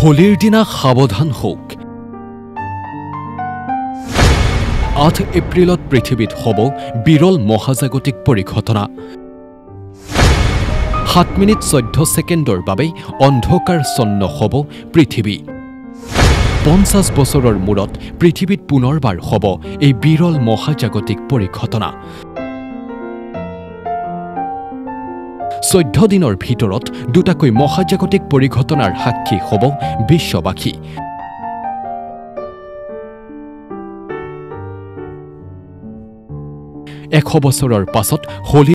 হোলিৰ দিনা সাৱধান হোক। 8 এপ্ৰিলত পৃথিৱীত হ'ব বিৰল মহাজাগতিক পৰিঘটনা। 7 মিনিট 14 ছেকেণ্ডৰ বাবে অন্ধকাৰচ্ছন্ন হ'ব পৃথিৱী। 50 বছৰৰ মূৰত পৃথিৱীত পুনৰবাৰ হ'ব এই বিৰল মহাজাগতিক পৰিঘটনা। 14 দিনৰ ভিতৰত দুটাকৈ মহাজাগতিক পৰিঘটনাৰ সাক্ষী হ'ব বিশ্ববাসী। 100 বছৰৰ পাছত হোলী